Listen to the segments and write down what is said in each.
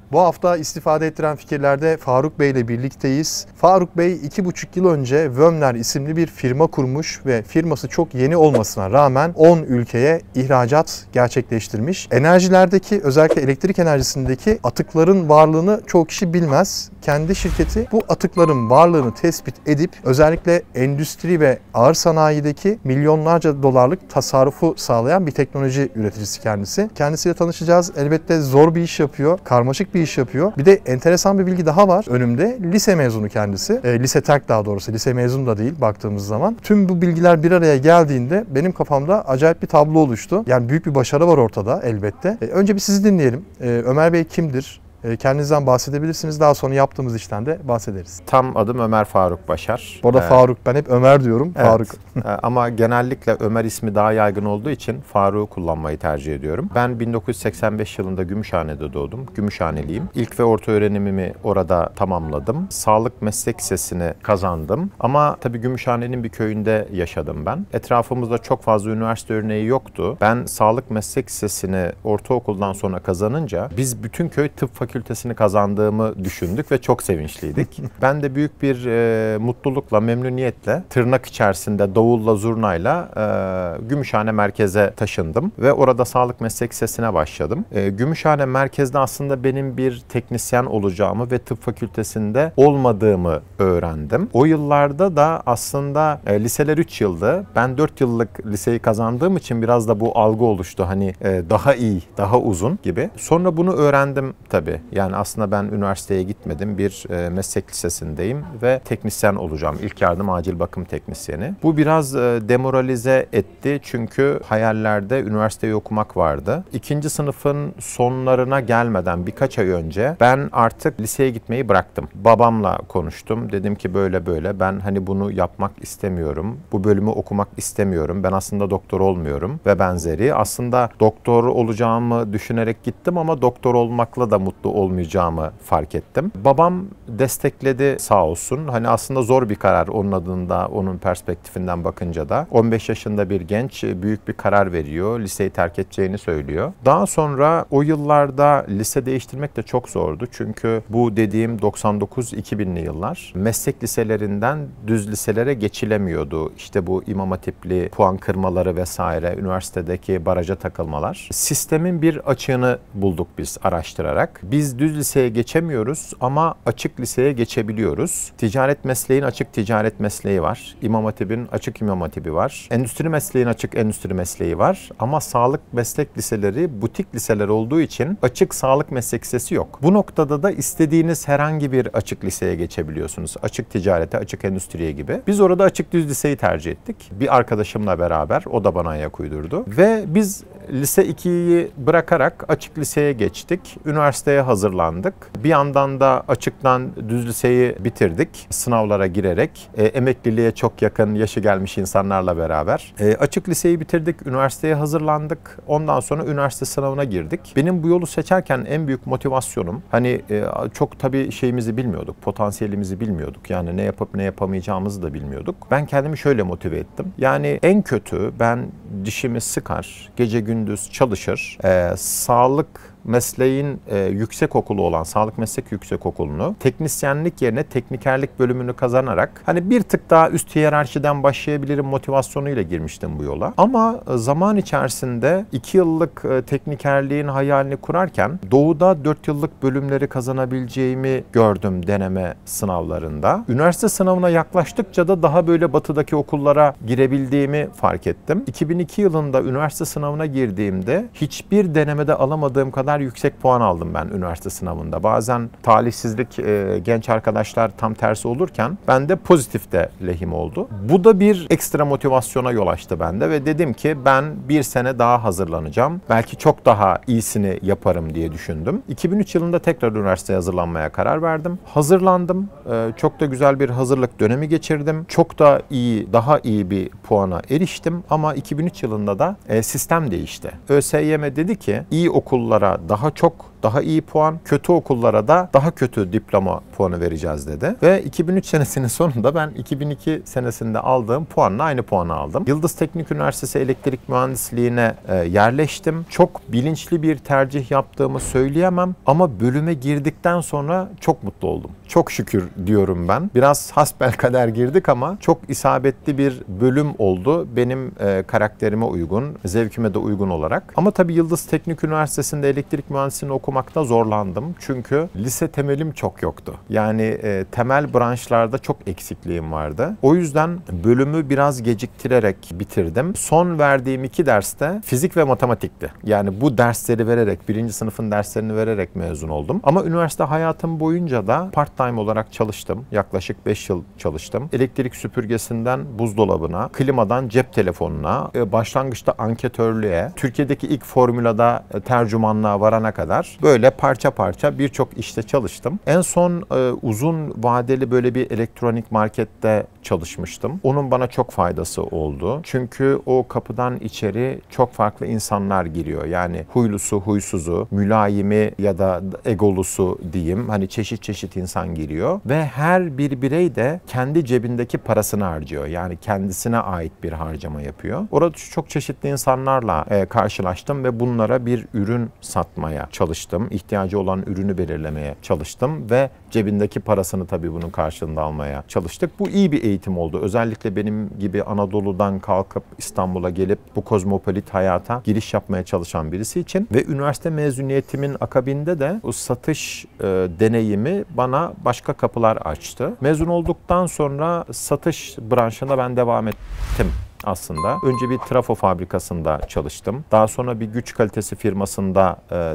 Bu hafta istifade ettiren fikirlerde Faruk Bey ile birlikteyiz. Faruk Bey 2,5 yıl önce Vömler isimli bir firma kurmuş ve firması çok yeni olmasına rağmen 10 ülkeye ihracat gerçekleştirmiş. Enerjilerdeki, özellikle elektrik enerjisindeki atıkların varlığını çoğu kişi bilmez. Kendi şirketi bu atıkların varlığını tespit edip özellikle endüstri ve ağır sanayideki milyonlarca dolarlık tasarrufu sağlayan bir teknoloji üreticisi kendisi. Kendisiyle tanışacağız. Elbette zor bir iş yapıyor, karmaşık bir iş yapıyor. Bir de enteresan bir bilgi daha var önümde. Lise mezunu kendisi. Lise terk daha doğrusu. Lise mezunu da değil baktığımız zaman. Tüm bu bilgiler bir araya geldiğinde benim kafamda acayip bir tablo oluştu. Yani büyük bir başarı var ortada elbette. Önce bir sizi dinleyelim. Ömer Bey kimdir? Kendinizden bahsedebilirsiniz. Daha sonra yaptığımız işten de bahsederiz. Tam adım Ömer Faruk Başar. Bu arada Faruk, ben hep Ömer diyorum. Evet. Faruk. Ama genellikle Ömer ismi daha yaygın olduğu için Faruk'u kullanmayı tercih ediyorum. Ben 1985 yılında Gümüşhane'de doğdum. Gümüşhaneliyim. İlk ve orta öğrenimimi orada tamamladım. Sağlık meslek lisesini kazandım. Ama tabii Gümüşhane'nin bir köyünde yaşadım ben. Etrafımızda çok fazla üniversite örneği yoktu. Ben sağlık meslek lisesini ortaokuldan sonra kazanınca biz bütün köy tıp fakültesini kazandığımı düşündük ve çok sevinçliydik. Ben de büyük bir mutlulukla, memnuniyetle tırnak içerisinde davulla, zurnayla Gümüşhane merkeze taşındım ve orada sağlık meslek lisesine başladım. Gümüşhane merkezde aslında benim bir teknisyen olacağımı ve tıp fakültesinde olmadığımı öğrendim. O yıllarda da aslında liseler 3 yıldı. Ben 4 yıllık liseyi kazandığım için biraz da bu algı oluştu. Hani daha iyi, daha uzun gibi. Sonra bunu öğrendim tabii. Yani aslında ben üniversiteye gitmedim. Bir meslek lisesindeyim ve teknisyen olacağım. İlk yardım acil bakım teknisyeni. Bu biraz demoralize etti çünkü hayallerde üniversiteyi okumak vardı. İkinci sınıfın sonlarına gelmeden birkaç ay önce ben artık liseye gitmeyi bıraktım. Babamla konuştum. Dedim ki böyle böyle ben hani bunu yapmak istemiyorum. Bu bölümü okumak istemiyorum. Ben aslında doktor olmuyorum ve benzeri. Aslında doktor olacağımı düşünerek gittim ama doktor olmakla da mutlu olmayacağımı fark ettim. Babam destekledi sağ olsun. Hani aslında zor bir karar onun adında, onun perspektifinden bakınca da. 15 yaşında bir genç büyük bir karar veriyor. Liseyi terk edeceğini söylüyor. Daha sonra o yıllarda lise değiştirmek de çok zordu. Çünkü bu dediğim 99-2000'li yıllar. Meslek liselerinden düz liselere geçilemiyordu. İşte bu İmam Hatipli puan kırmaları vesaire, üniversitedeki baraja takılmalar. Sistemin bir açığını bulduk biz araştırarak. Biz düz liseye geçemiyoruz ama açık liseye geçebiliyoruz. Ticaret mesleğin açık ticaret mesleği var. İmam Hatip'in açık İmam Hatip'i var. Endüstri mesleğin açık endüstri mesleği var. Ama sağlık meslek liseleri butik liseler olduğu için açık sağlık meslek lisesi yok. Bu noktada da istediğiniz herhangi bir açık liseye geçebiliyorsunuz. Açık ticarete, açık endüstriye gibi. Biz orada açık düz liseyi tercih ettik. Bir arkadaşımla beraber, o da bana ayak uydurdu. Ve biz lise 2'yi bırakarak açık liseye geçtik. Üniversiteye hazırlandık. Bir yandan da açıktan düz liseyi bitirdik. Sınavlara girerek, emekliliğe çok yakın yaşı gelmiş insanlarla beraber. Açık liseyi bitirdik, üniversiteye hazırlandık. Ondan sonra üniversite sınavına girdik. Benim bu yolu seçerken en büyük motivasyonum, hani çok tabii şeyimizi bilmiyorduk, potansiyelimizi bilmiyorduk. Yani ne yapıp ne yapamayacağımızı da bilmiyorduk. Ben kendimi şöyle motive ettim. Yani en kötü ben dişimi sıkar, gece gündüz çalışır, sağlık mesleğin yüksekokulu olan Sağlık Meslek Yüksekokulu'nu teknisyenlik yerine teknikerlik bölümünü kazanarak hani bir tık daha üst hiyerarşiden başlayabilirim motivasyonuyla girmiştim bu yola. Ama zaman içerisinde 2 yıllık teknikerliğin hayalini kurarken doğuda 4 yıllık bölümleri kazanabileceğimi gördüm deneme sınavlarında. Üniversite sınavına yaklaştıkça da daha böyle batıdaki okullara girebildiğimi fark ettim. 2002 yılında üniversite sınavına girdiğimde hiçbir denemede alamadığım kadar yüksek puan aldım ben üniversite sınavında. Bazen talihsizlik genç arkadaşlar tam tersi olurken bende pozitif de lehim oldu. Bu da bir ekstra motivasyona yol açtı bende ve dedim ki ben bir sene daha hazırlanacağım. Belki çok daha iyisini yaparım diye düşündüm. 2003 yılında tekrar üniversiteye hazırlanmaya karar verdim. Hazırlandım. Çok da güzel bir hazırlık dönemi geçirdim. Çok da iyi, daha iyi bir puana eriştim ama 2003 yılında da sistem değişti. ÖSYM dedi ki iyi okullara daha çok daha iyi puan, kötü okullara da daha kötü diploma puanı vereceğiz dedi. Ve 2003 senesinin sonunda ben 2002 senesinde aldığım puanla aynı puanı aldım. Yıldız Teknik Üniversitesi Elektrik Mühendisliğine yerleştim. Çok bilinçli bir tercih yaptığımı söyleyemem ama bölüme girdikten sonra çok mutlu oldum. Çok şükür diyorum ben. Biraz hasbelkader girdik ama çok isabetli bir bölüm oldu. Benim karakterime uygun, zevkime de uygun olarak. Ama tabii Yıldız Teknik Üniversitesi'nde elektrik mühendisliğini okumakta zorlandım. Çünkü lise temelim çok yoktu. Yani temel branşlarda çok eksikliğim vardı. O yüzden bölümü biraz geciktirerek bitirdim. Son verdiğim 2 derste fizik ve matematikti. Yani bu dersleri vererek, 1. sınıfın derslerini vererek mezun oldum. Ama üniversite hayatım boyunca da part-time olarak çalıştım. Yaklaşık 5 yıl çalıştım. Elektrik süpürgesinden buzdolabına, klimadan cep telefonuna, başlangıçta anketörlüğe, Türkiye'deki ilk formülada tercümanlığa varana kadar böyle parça parça birçok işte çalıştım. En son uzun vadeli böyle bir elektronik markette çalışmıştım. Onun bana çok faydası oldu. Çünkü o kapıdan içeri çok farklı insanlar giriyor. Yani huylusu, huysuzu, mülayimi ya da egolusu diyeyim. Hani çeşit çeşit insan giriyor. Ve her bir birey de kendi cebindeki parasını harcıyor. Yani kendisine ait bir harcama yapıyor. Orada çok çeşitli insanlarla karşılaştım ve bunlara bir ürün satmaya çalıştım. İhtiyacı olan ürünü belirlemeye çalıştım ve cebindeki parasını tabii bunun karşılığında almaya çalıştık. Bu iyi bir eğitim oldu. Özellikle benim gibi Anadolu'dan kalkıp İstanbul'a gelip bu kozmopolit hayata giriş yapmaya çalışan birisi için ve üniversite mezuniyetimin akabinde de o satış deneyimi bana başka kapılar açtı. Mezun olduktan sonra satış branşına ben devam ettim. Aslında. Önce bir trafo fabrikasında çalıştım. Daha sonra bir güç kalitesi firmasında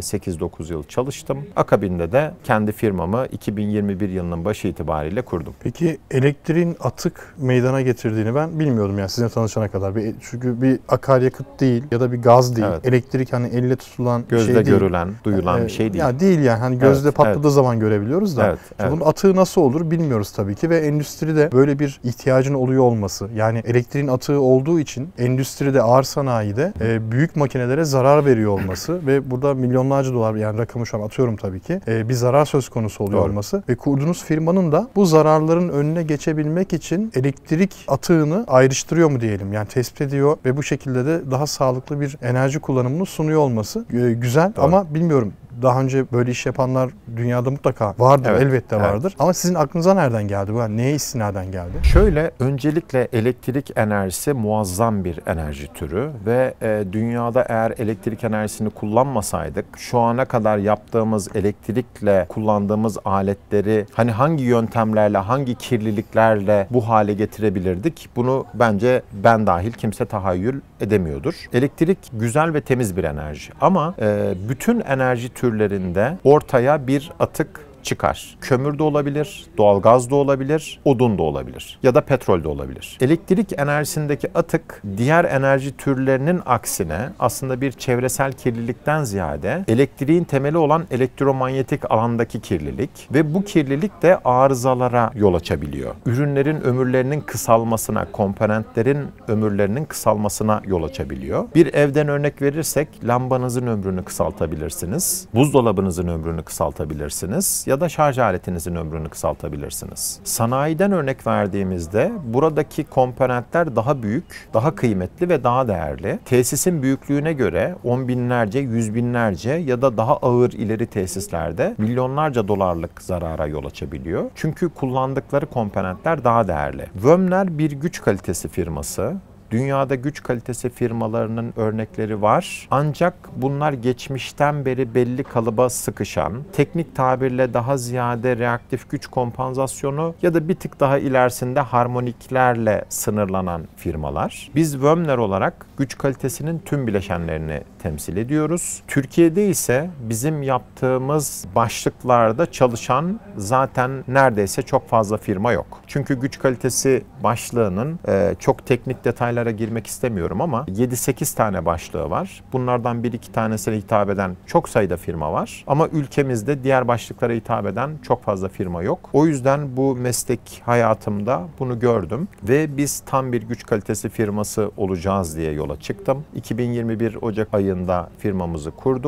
8-9 yıl çalıştım. Akabinde de kendi firmamı 2021 yılının başı itibariyle kurdum. Peki elektriğin atık meydana getirdiğini ben bilmiyordum yani sizinle tanışana kadar. Çünkü bir akaryakıt değil ya da bir gaz değil. Evet. Elektrik hani elle tutulan gözle şey değil. Gözle görülen, duyulan bir şey değil. Ya değil yani hani gözle patladığı zaman görebiliyoruz da. Evet. Bunun atığı nasıl olur bilmiyoruz tabii ki ve endüstride böyle bir ihtiyacın oluyor olması. Yani elektriğin atığı olduğu için endüstride, ağır sanayide büyük makinelere zarar veriyor olması ve burada milyonlarca dolar yani rakamı şu an atıyorum tabii ki bir zarar söz konusu oluyor olması ve kurduğunuz firmanın da bu zararların önüne geçebilmek için elektrik atığını ayrıştırıyor mu diyelim yani tespit ediyor ve bu şekilde de daha sağlıklı bir enerji kullanımını sunuyor olması güzel ama bilmiyorum. Daha önce böyle iş yapanlar dünyada mutlaka vardır, elbette vardır. Ama sizin aklınıza nereden geldi bu? Yani neye istinaden geldi? Şöyle, öncelikle elektrik enerjisi muazzam bir enerji türü ve dünyada eğer elektrik enerjisini kullanmasaydık, şu ana kadar yaptığımız elektrikle kullandığımız aletleri hani hangi yöntemlerle, hangi kirliliklerle bu hale getirebilirdik? Bunu bence ben dahil kimse tahayyül edemiyordur. Elektrik güzel ve temiz bir enerji ama bütün enerji türlerinde ortaya bir atık çıkar. Kömür de olabilir, doğalgaz da olabilir, odun da olabilir ya da petrol de olabilir. Elektrik enerjisindeki atık diğer enerji türlerinin aksine aslında bir çevresel kirlilikten ziyade elektriğin temeli olan elektromanyetik alandaki kirlilik ve bu kirlilik de arızalara yol açabiliyor. Ürünlerin ömürlerinin kısalmasına, komponentlerin ömürlerinin kısalmasına yol açabiliyor. Bir evden örnek verirsek lambanızın ömrünü kısaltabilirsiniz, buzdolabınızın ömrünü kısaltabilirsiniz ya da şarj aletinizin ömrünü kısaltabilirsiniz. Sanayiden örnek verdiğimizde buradaki komponentler daha büyük, daha kıymetli ve daha değerli. Tesisin büyüklüğüne göre 10 binlerce, 100 binlerce ya da daha ağır ileri tesislerde milyonlarca dolarlık zarara yol açabiliyor. Çünkü kullandıkları komponentler daha değerli. Vömner bir güç kalitesi firması. Dünyada güç kalitesi firmalarının örnekleri var. Ancak bunlar geçmişten beri belli kalıba sıkışan, teknik tabirle daha ziyade reaktif güç kompansasyonu ya da bir tık daha ilerisinde harmoniklerle sınırlanan firmalar. Biz Vömner olarak güç kalitesinin tüm bileşenlerini temsil ediyoruz. Türkiye'de ise bizim yaptığımız başlıklarda çalışan zaten neredeyse çok fazla firma yok. Çünkü güç kalitesi başlığının çok teknik detaylara girmek istemiyorum ama 7-8 tane başlığı var. Bunlardan 1-2 tanesine hitap eden çok sayıda firma var. Ama ülkemizde diğer başlıklara hitap eden çok fazla firma yok. O yüzden bu meslek hayatımda bunu gördüm ve biz tam bir güç kalitesi firması olacağız diye yola çıktım. 2021 Ocak ayında firmamızı kurduk.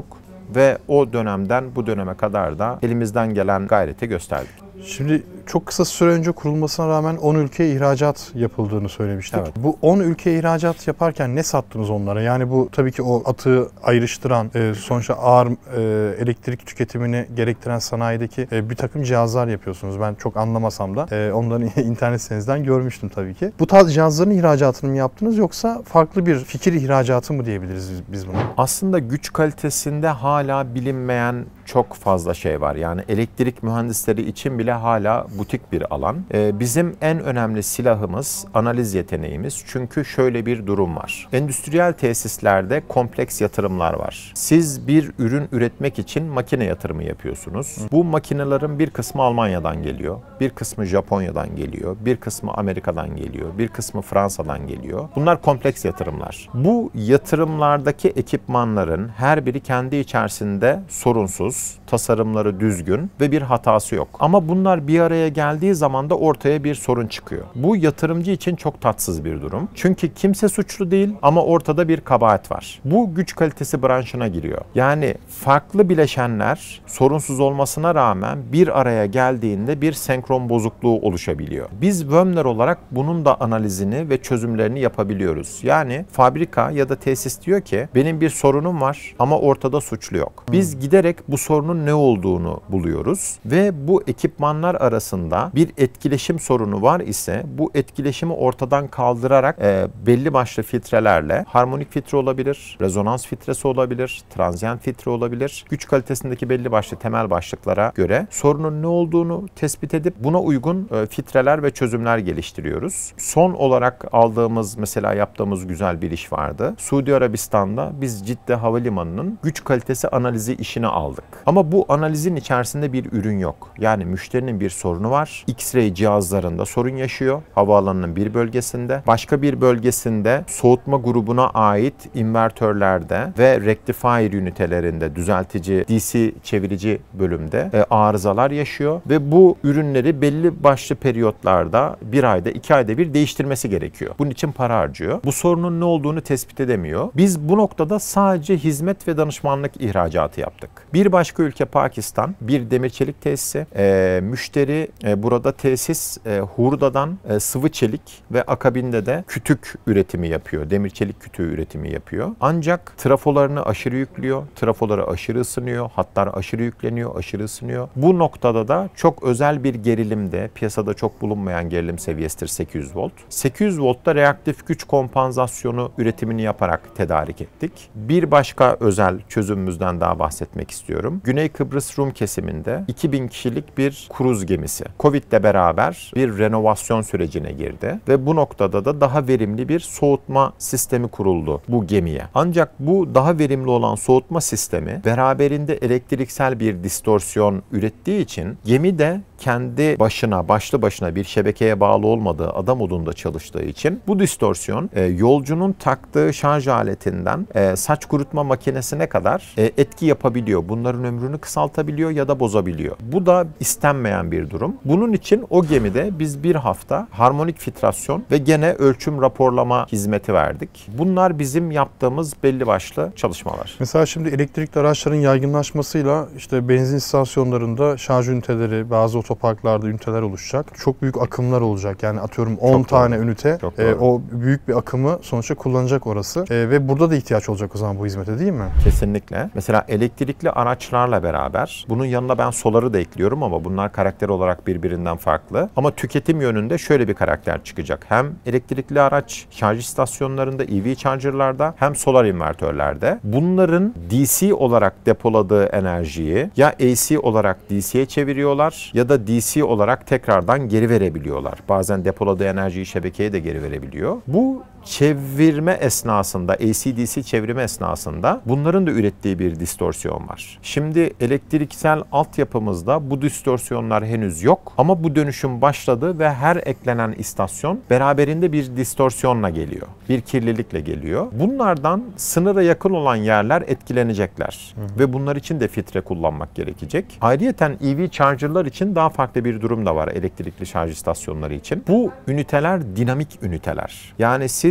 ve o dönemden bu döneme kadar da elimizden gelen gayreti gösterdik. Şimdi çok kısa süre önce kurulmasına rağmen 10 ülkeye ihracat yapıldığını söylemiştik. Evet. Bu 10 ülkeye ihracat yaparken ne sattınız onlara? Yani bu tabii ki o atığı ayrıştıran, sonuçta ağır elektrik tüketimini gerektiren sanayideki bir takım cihazlar yapıyorsunuz. Ben çok anlamasam da onların internet sitenizden görmüştüm tabii ki. Bu tarz cihazların ihracatını mı yaptınız yoksa farklı bir fikir ihracatı mı diyebiliriz biz buna? Aslında güç kalitesinde hala bilinmeyen çok fazla şey var. Yani elektrik mühendisleri için bile hala butik bir alan. Bizim en önemli silahımız analiz yeteneğimiz. Çünkü şöyle bir durum var. Endüstriyel tesislerde kompleks yatırımlar var. Siz bir ürün üretmek için makine yatırımı yapıyorsunuz. Bu makinelerin bir kısmı Almanya'dan geliyor, bir kısmı Japonya'dan geliyor, bir kısmı Amerika'dan geliyor, bir kısmı Fransa'dan geliyor. Bunlar kompleks yatırımlar. Bu yatırımlardaki ekipmanların her biri kendi içerisinde sorunsuz, tasarımları düzgün ve bir hatası yok. Ama bunlar bir araya geldiği zaman da ortaya bir sorun çıkıyor. Bu yatırımcı için çok tatsız bir durum. Çünkü kimse suçlu değil ama ortada bir kabahat var. Bu güç kalitesi branşına giriyor. Yani farklı bileşenler sorunsuz olmasına rağmen bir araya geldiğinde bir senkron bozukluğu oluşabiliyor. Biz Vömler olarak bunun da analizini ve çözümlerini yapabiliyoruz. Yani fabrika ya da tesis diyor ki benim bir sorunum var ama ortada suçlu yok. Biz giderek bu sorunun ne olduğunu buluyoruz ve bu ekipmanlar arasında bir etkileşim sorunu var ise bu etkileşimi ortadan kaldırarak belli başlı filtrelerle harmonik filtre olabilir, rezonans filtresi olabilir, transient filtre olabilir. Güç kalitesindeki belli başlı temel başlıklara göre sorunun ne olduğunu tespit edip buna uygun filtreler ve çözümler geliştiriyoruz. Son olarak aldığımız, mesela yaptığımız güzel bir iş vardı. Suudi Arabistan'da biz Cidde Havalimanı'nın güç kalitesi analizi işini aldık. Ama bu analizin içerisinde bir ürün yok. Yani müşterinin bir sorunu var. X-ray cihazlarında sorun yaşıyor. Havaalanının bir bölgesinde. Başka bir bölgesinde soğutma grubuna ait invertörlerde ve rectifier ünitelerinde, düzeltici, DC çevirici bölümde arızalar yaşıyor. Ve bu ürünleri belli başlı periyotlarda, bir ayda, 2 ayda bir değiştirmesi gerekiyor. Bunun için para harcıyor. Bu sorunun ne olduğunu tespit edemiyor. Biz bu noktada sadece hizmet ve danışmanlık ihracatı yaptık. Bir başka ülke Pakistan, bir demir çelik tesisi. Müşteri burada tesis hurdadan sıvı çelik ve akabinde de kütük üretimi yapıyor. Demir çelik kütüğü üretimi yapıyor. Ancak trafolarını aşırı yüklüyor. Trafoları aşırı ısınıyor. Hatlar aşırı yükleniyor, aşırı ısınıyor. Bu noktada da çok özel bir gerilimde, piyasada çok bulunmayan gerilim seviyesidir 800 volt. 800 voltta reaktif güç kompansasyonu üretimini yaparak tedarik ettik. Bir başka özel çözümümüzden daha bahsetmek istiyorum. Güney Kıbrıs Rum kesiminde 2000 kişilik bir kruz gemisi Covid'le beraber bir renovasyon sürecine girdi ve bu noktada da daha verimli bir soğutma sistemi kuruldu bu gemiye. Ancak bu daha verimli olan soğutma sistemi beraberinde elektriksel bir distorsiyon ürettiği için gemi de kendi başına, başlı başına bir şebekeye bağlı olmadığı adam modunda çalıştığı için bu distorsiyon yolcunun taktığı şarj aletinden saç kurutma makinesine kadar etki yapabiliyor. Bunların ömrünü kısaltabiliyor ya da bozabiliyor. Bu da istenmeyen bir durum. Bunun için o gemide biz bir hafta harmonik filtrasyon ve gene ölçüm raporlama hizmeti verdik. Bunlar bizim yaptığımız belli başlı çalışmalar. Mesela şimdi elektrikli araçların yaygınlaşmasıyla işte benzin istasyonlarında şarj üniteleri, bazı otoparklarda üniteler oluşacak. Çok büyük akımlar olacak. Yani atıyorum 10 tane ünite o büyük bir akımı sonuçta kullanacak orası. Ve burada da ihtiyaç olacak o zaman bu hizmete, değil mi? Kesinlikle. Mesela elektrikli araçlarla beraber bunun yanına ben soları da ekliyorum ama bunlar karakter olarak birbirinden farklı. Ama tüketim yönünde şöyle bir karakter çıkacak. Hem elektrikli araç şarj istasyonlarında, EV charger'larda hem solar invertörlerde. Bunların DC olarak depoladığı enerjiyi ya AC olarak DC'ye çeviriyorlar ya da DC olarak tekrardan geri verebiliyorlar. Bazen depoladığı enerjiyi şebekeye de geri verebiliyor. Bu çevirme esnasında, AC-DC çevirme esnasında bunların da ürettiği bir distorsiyon var. Şimdi elektriksel altyapımızda bu distorsiyonlar henüz yok ama bu dönüşüm başladı ve her eklenen istasyon beraberinde bir distorsiyonla geliyor. Bir kirlilikle geliyor. Bunlardan sınıra yakın olan yerler etkilenecekler. Ve bunlar için de filtre kullanmak gerekecek. Ayrıyeten EV charger'lar için daha farklı bir durum da var elektrikli şarj istasyonları için. Bu üniteler dinamik üniteler. Yani siz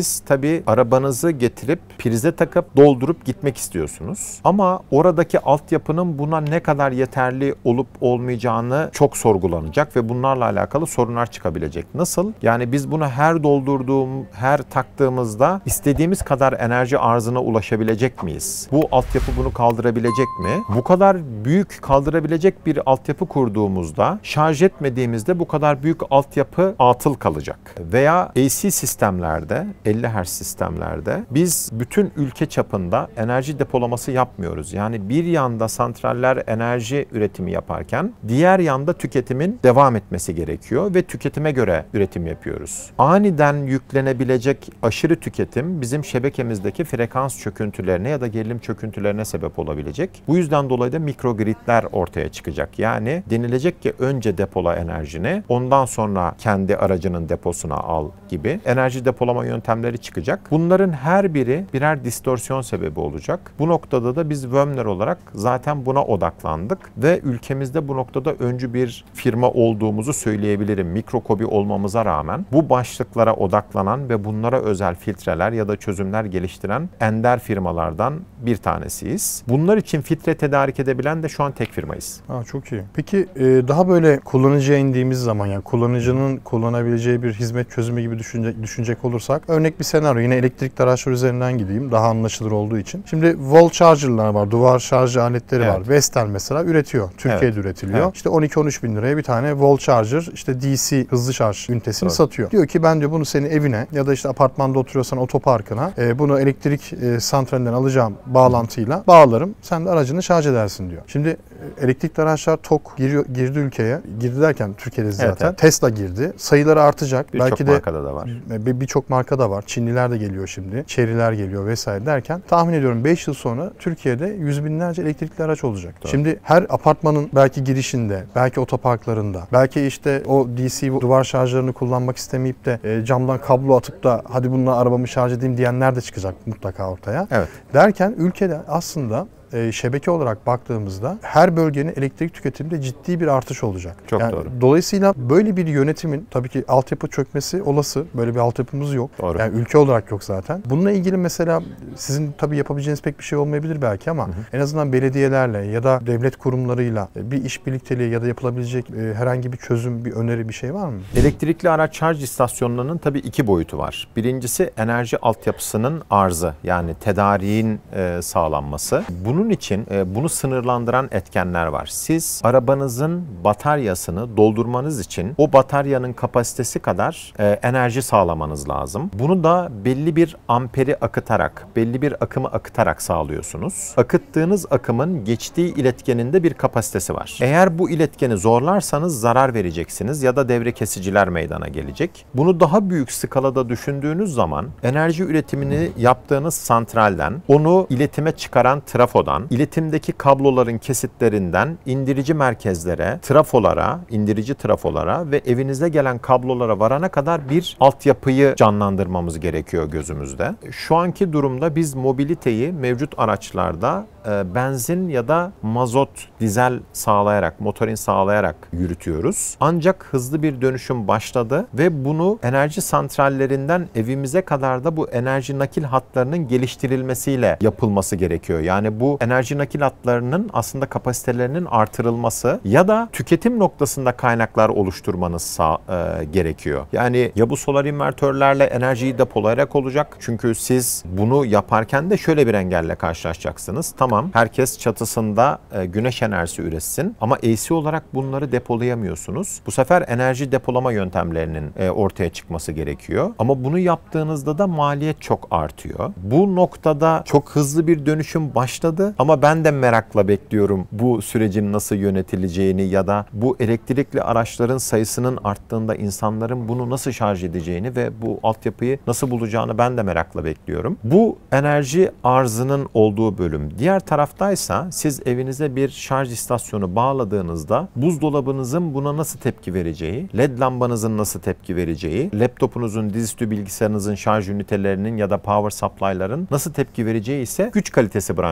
Siz tabii arabanızı getirip prize takıp doldurup gitmek istiyorsunuz. Ama oradaki altyapının buna ne kadar yeterli olup olmayacağını çok sorgulanacak ve bunlarla alakalı sorunlar çıkabilecek. Nasıl? Yani biz bunu her taktığımızda istediğimiz kadar enerji arzına ulaşabilecek miyiz? Bu altyapı bunu kaldırabilecek mi? Bu kadar büyük kaldırabilecek bir altyapı kurduğumuzda şarj etmediğimizde bu kadar büyük altyapı atıl kalacak. Veya AC sistemlerde, 50 Hz sistemlerde biz bütün ülke çapında enerji depolaması yapmıyoruz. Yani bir yanda santraller enerji üretimi yaparken diğer yanda tüketimin devam etmesi gerekiyor ve tüketime göre üretim yapıyoruz. Aniden yüklenebilecek aşırı tüketim bizim şebekemizdeki frekans çöküntülerine ya da gerilim çöküntülerine sebep olabilecek. Bu yüzden dolayı da mikrogridler ortaya çıkacak. Yani denilecek ki önce depola enerjini, ondan sonra kendi aracının deposuna al gibi enerji depolama yöntemleri çıkacak. Bunların her biri birer distorsiyon sebebi olacak. Bu noktada da biz Vömler olarak zaten buna odaklandık ve ülkemizde bu noktada öncü bir firma olduğumuzu söyleyebilirim. Mikrokobi olmamıza rağmen bu başlıklara odaklanan ve bunlara özel filtreler ya da çözümler geliştiren ender firmalardan bir tanesiyiz. Bunlar için filtre tedarik edebilen de şu an tek firmayız. Çok iyi. Peki daha böyle kullanıcıya indiğimiz zaman, yani kullanıcının kullanabileceği bir hizmet çözümü gibi düşünecek olursak, örnek bir senaryo, yine elektrikli araçlar üzerinden gideyim daha anlaşılır olduğu için. Şimdi wall charger'lar var, duvar şarj aletleri var. Vestel mesela üretiyor. Türkiye'de üretiliyor. Evet. İşte 12-13 bin liraya bir tane wall charger, işte DC hızlı şarj ünitesini satıyor. Diyor ki ben diyor bunu senin evine ya da işte apartmanda oturuyorsan otoparkına bunu elektrik santralinden alacağım bağlantıyla bağlarım. Sen de aracını şarj edersin diyor. Şimdi elektrikli araçlar TOK girdi ülkeye. Girdi derken Türkiye'de zaten. Evet. Tesla girdi. Sayıları artacak. Belki de markada da var. Birçok markada var. Çinliler de geliyor şimdi. Chery'ler geliyor vesaire derken tahmin ediyorum 5 yıl sonra Türkiye'de yüz binlerce elektrikli araç olacak. Doğru. Şimdi her apartmanın belki girişinde, belki otoparklarında, belki işte o DC duvar şarjlarını kullanmak istemeyip de camdan kablo atıp da hadi bununla arabamı şarj edeyim diyenler de çıkacak mutlaka ortaya. Evet. Derken ülkede aslında şebeke olarak baktığımızda her bölgenin elektrik tüketiminde ciddi bir artış olacak. Çok yani doğru. Dolayısıyla böyle bir yönetimin tabii ki altyapı çökmesi olası. Böyle bir altyapımız yok. Doğru. Yani ülke olarak yok zaten. Bununla ilgili mesela sizin tabii yapabileceğiniz pek bir şey olmayabilir belki ama en azından belediyelerle ya da devlet kurumlarıyla bir iş birlikteliği ya da yapılabilecek herhangi bir çözüm, bir öneri, bir şey var mı? Elektrikli araç şarj istasyonlarının tabii iki boyutu var. Birincisi enerji altyapısının arzı, yani tedariğin sağlanması. Bunun için bunu sınırlandıran etkenler var. Siz arabanızın bataryasını doldurmanız için o bataryanın kapasitesi kadar enerji sağlamanız lazım. Bunu da belli bir amperi akıtarak, belli bir akımı akıtarak sağlıyorsunuz. Akıttığınız akımın geçtiği iletkeninde bir kapasitesi var. Eğer bu iletkeni zorlarsanız zarar vereceksiniz ya da devre kesiciler meydana gelecek. Bunu daha büyük skalada düşündüğünüz zaman enerji üretimini yaptığınız santralden, onu iletime çıkaran trafodan, iletimdeki kabloların kesitlerinden indirici merkezlere, indirici trafolara ve evinize gelen kablolara varana kadar bir altyapıyı canlandırmamız gerekiyor gözümüzde. Şu anki durumda biz mobiliteyi mevcut araçlarda benzin ya da mazot, dizel sağlayarak, motorin sağlayarak yürütüyoruz. Ancak hızlı bir dönüşüm başladı ve bunu enerji santrallerinden evimize kadar da bu enerji nakil hatlarının geliştirilmesiyle yapılması gerekiyor. Yani bu enerji nakil hatlarının aslında kapasitelerinin artırılması ya da tüketim noktasında kaynaklar oluşturmanız gerekiyor. Yani ya bu solar invertörlerle enerjiyi depolayarak olacak. Çünkü siz bunu yaparken de şöyle bir engelle karşılaşacaksınız. Tamam, herkes çatısında güneş enerjisi üretsin ama AC olarak bunları depolayamıyorsunuz. Bu sefer enerji depolama yöntemlerinin ortaya çıkması gerekiyor. Ama bunu yaptığınızda da maliyet çok artıyor. Bu noktada çok hızlı bir dönüşüm başladı ama ben de merakla bekliyorum bu sürecin nasıl yönetileceğini ya da bu elektrikli araçların sayısının arttığında insanların bunu nasıl şarj edeceğini ve bu altyapıyı nasıl bulacağını ben de merakla bekliyorum. Bu enerji arzının olduğu bölüm. Diğer taraftaysa siz evinize bir şarj istasyonu bağladığınızda buzdolabınızın buna nasıl tepki vereceği, LED lambanızın nasıl tepki vereceği, laptopunuzun, dizüstü bilgisayarınızın şarj ünitelerinin ya da power supply'ların nasıl tepki vereceği ise güç kalitesi branşına giriyor.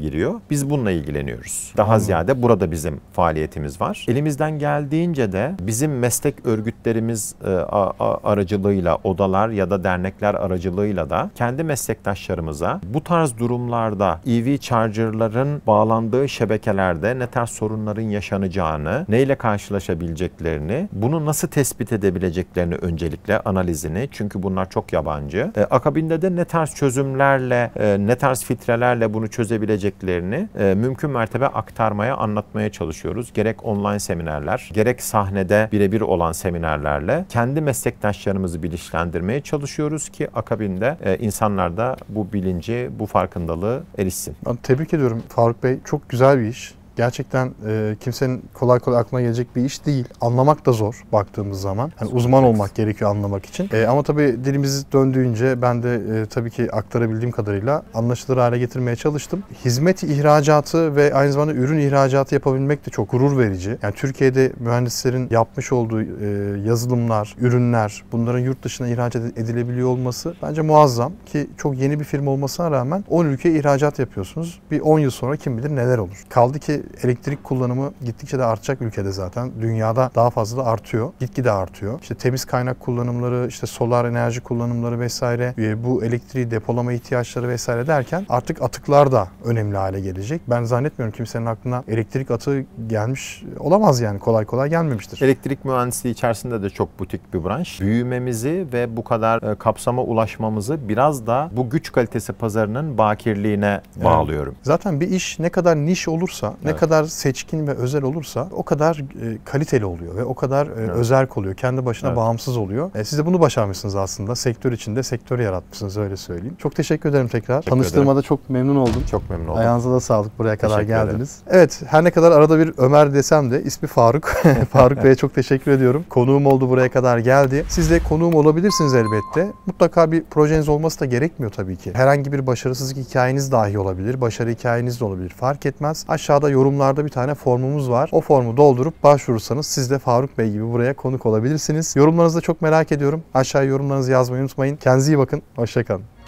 giriyor. Biz bununla ilgileniyoruz. Daha ziyade burada bizim faaliyetimiz var. Elimizden geldiğince de bizim meslek örgütlerimiz aracılığıyla, odalar ya da dernekler aracılığıyla da kendi meslektaşlarımıza bu tarz durumlarda EV charger'ların bağlandığı şebekelerde ne tarz sorunların yaşanacağını, neyle karşılaşabileceklerini, bunu nasıl tespit edebileceklerini öncelikle analizini, çünkü bunlar çok yabancı. Akabinde de ne tarz çözümlerle, ne tarz filtrelerle bunu çözebileceklerini mümkün mertebe aktarmaya, anlatmaya çalışıyoruz. Gerek online seminerler, gerek sahnede birebir olan seminerlerle kendi meslektaşlarımızı bilinçlendirmeye çalışıyoruz ki akabinde insanlar da bu bilinci, bu farkındalığı erişsin. Ben tebrik ediyorum Faruk Bey. Çok güzel bir iş. Gerçekten kimsenin kolay kolay aklına gelecek bir iş değil. Anlamak da zor baktığımız zaman. Yani uzman olmak gerekiyor anlamak için. Ama tabii dilimiz döndüğünce ben de tabii ki aktarabildiğim kadarıyla anlaşılır hale getirmeye çalıştım. Hizmet ihracatı ve aynı zamanda ürün ihracatı yapabilmek de çok gurur verici. Yani Türkiye'de mühendislerin yapmış olduğu yazılımlar, ürünler, bunların yurt dışına ihraç edilebiliyor olması bence muazzam ki çok yeni bir firma olmasına rağmen 10 ülkeye ihracat yapıyorsunuz. Bir 10 yıl sonra kim bilir neler olur. Kaldı ki elektrik kullanımı gittikçe de artacak ülkede zaten. Dünyada daha fazla da artıyor. Gitgide artıyor. İşte temiz kaynak kullanımları, işte solar enerji kullanımları vesaire, bu elektriği depolama ihtiyaçları vesaire derken artık atıklar da önemli hale gelecek. Ben zannetmiyorum kimsenin aklına elektrik atığı gelmiş olamaz yani. Kolay kolay gelmemiştir. Elektrik mühendisliği içerisinde de çok butik bir branş. Büyümemizi ve bu kadar kapsama ulaşmamızı biraz da bu güç kalitesi pazarının bakirliğine bağlıyorum. Zaten bir iş ne kadar niş olursa, ne kadar seçkin ve özel olursa o kadar kaliteli oluyor ve o kadar özerk oluyor. Kendi başına bağımsız oluyor. Siz de bunu başarmışsınız aslında. Sektör içinde sektörü yaratmışsınız, öyle söyleyeyim. Çok teşekkür ederim tekrar. Tanıştığıma da çok memnun oldum. Çok memnun oldum. Ayağınıza da sağlık, buraya kadar geldiniz. Evet, her ne kadar arada bir Ömer desem de ismi Faruk. Faruk Bey'e çok teşekkür ediyorum. Konuğum oldu, buraya kadar geldi. Siz de konuğum olabilirsiniz elbette. Mutlaka bir projeniz olması da gerekmiyor tabii ki. Herhangi bir başarısızlık hikayeniz dahi olabilir. Başarı hikayeniz de olabilir. Fark etmez. Aşağıda yorumlarda bir tane formumuz var. O formu doldurup başvurursanız siz de Faruk Bey gibi buraya konuk olabilirsiniz. Yorumlarınızı da çok merak ediyorum. Aşağıya yorumlarınızı yazmayı unutmayın. Kendinize iyi bakın. Hoşça kalın.